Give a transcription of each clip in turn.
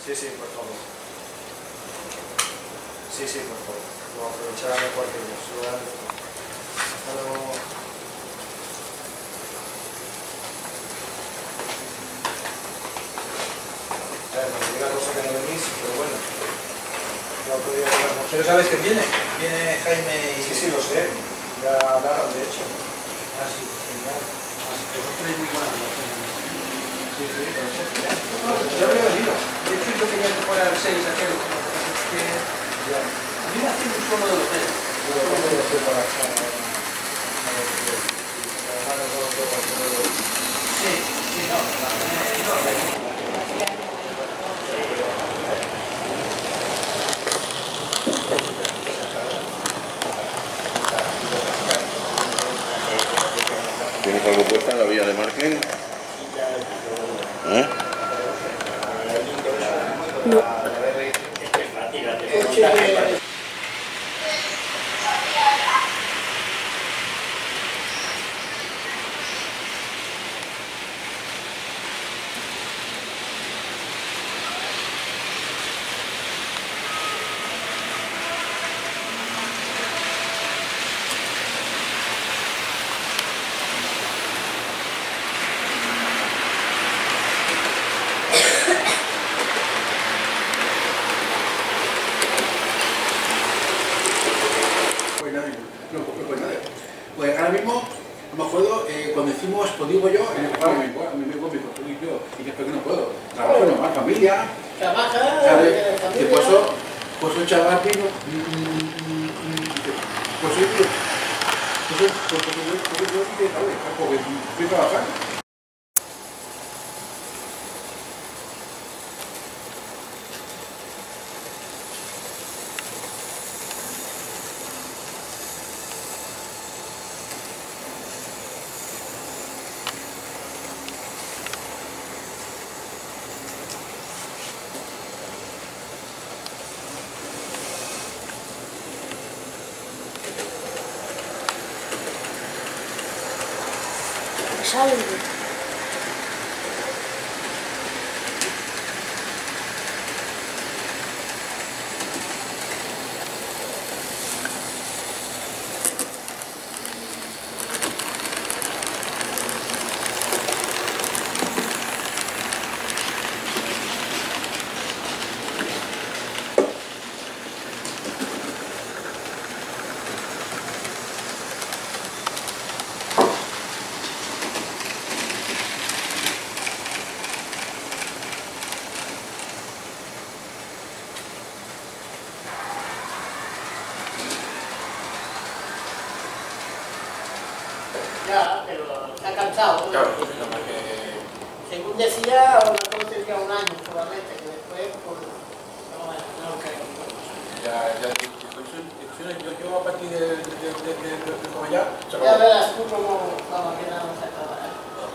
Sí, sí, por favor. Sí, sí, por favor. Lo aprovechará mejor que yo. Se lo agradezco. Hasta luego. Me diga cosa que no venís, pero bueno. No podría hablar mucho. Pero ¿sabes quién viene? Viene Jaime y... Sí, sí, lo sé. Ya hablaron, de hecho. Ah, sí, genial. Vosotros tenéis muy buena relación. Sí, sí, lo sé. Yo habría venido. De hecho, yo quería que fuera el 6 aquel. Que... Ya. A mí me hace un solo de hotel. Yo lo voy a hacer para acá. Sí, sí, no. ¿Tienes algo puesta en la vía de Marklin? ¿Eh? No. Pues ahora mismo, me acuerdo, cuando hicimos, pues digo yo, en el programa, mi amigo, y después que no puedo. Trabajo normal, familia. Trabaja, Y pues un chaval vino, pues yo estoy trabajando. Salen. Ya, pero está cansado, ¿no? Claro, Según decía, una cosa sería un año solamente, que después, pues, no lo creo. Yo a partir de como ya... Ya verás tú cómo vamos a quedar a trabajar.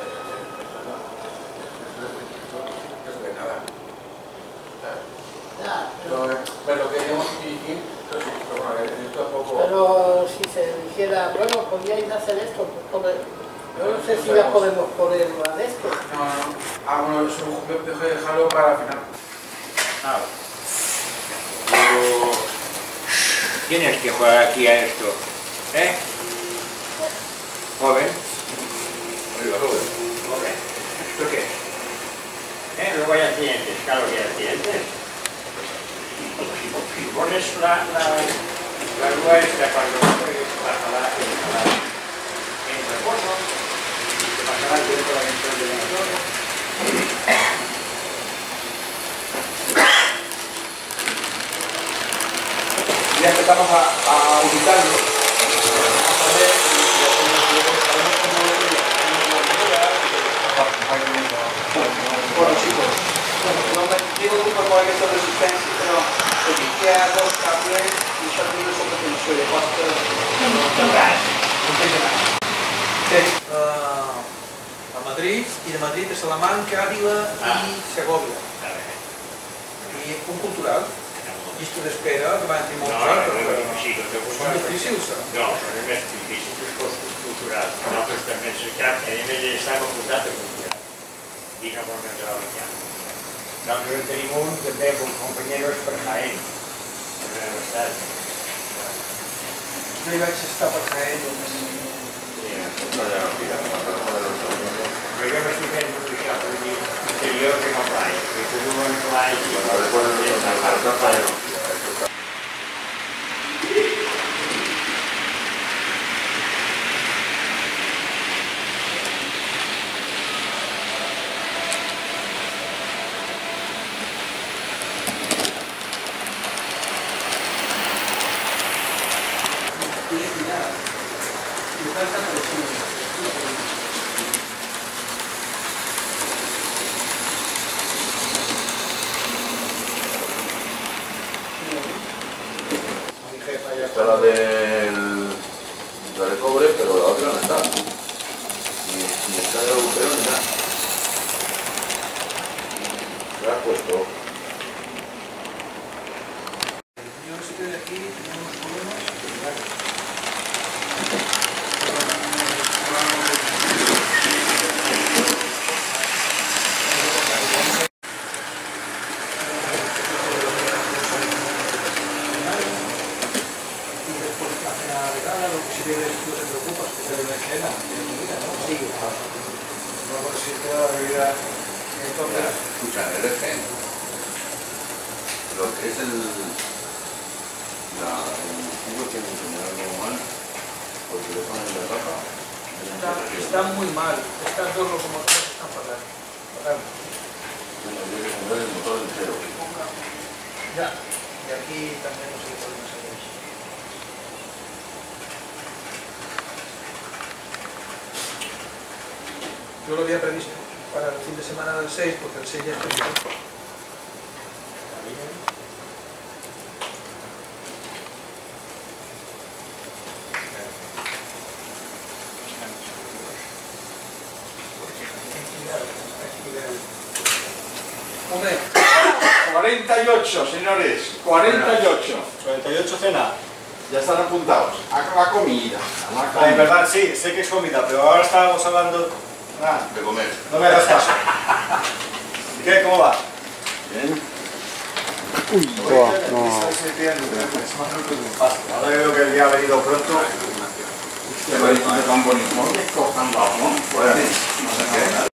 Ya, Pero lo que queríamos dirigir, pero si se dijera, bueno, podíais hacer esto, pues, yo no sé si ya podemos poner una de esto. No. Bueno, eso dejo de dejarlo para el final. ¿Quién es que juega aquí a esto? ¿Eh? ¿Joven? Oiga, joven. ¿Joven? ¿Esto qué? Luego hay accidentes, claro que hay accidentes. Si pones la grúa esta cuando pasará en reposo, te pasará el tiempo dentro del motor. Ya empezamos a ubicarlo. Vamos a ver si sabemos cómo lo bueno, chicos. Bueno, no me digo que por cualquier resistencia, pero el que hago cables y ya tengo eso que no soy de costa. A Madrid y de Madrid a Salamanca, Ávila y Segovia. Y un cultural. Llista d'espera que van dir molts anys. Són difícils, No, són més difícils que els costos culturals. Nosaltres també ens estem, a més estàvem apuntats a cultural. I no vam entrar a l'Inyà. Nosaltres tenim un també com companyeros per Jaén, per l'universitat. Jo hi vaig estar per Jaén. No, ya no, mira, Però jo m'estic fent això per dir interior que no playa, que tu no en playa i después de la playa. Está la de cobre, pero la otra no está. Ni está el agujero ni nada. ¿La has puesto? Yo no sé qué de aquí tenemos problemas. Si te preocupas, que te lo escena, sí, no consiste la realidad. Entonces, Escucha, el eje, lo que es el tubo tiene que tener algo mal, porque le ponen la tapa. está muy mal. Estas dos locomotoras están fatal. Bueno, tiene que poner el motor entero. Ya, y aquí también no sé qué podemos hacer. Yo lo había previsto para el fin de semana del 6, porque el 6 ya está bien. Hombre, 48, señores, 48. 48 cena. Ya están apuntados. A la comida. A la En comida. verdad, sí, sé que es comida, pero ahora estábamos hablando... Ah, De comer. no me hagas caso. ¿Qué? ¿Cómo va? Bien. Ahora veo que el día ha venido pronto. Qué bonito, tan bonito. ¿Dónde cojan la, no? Pues, no sé qué.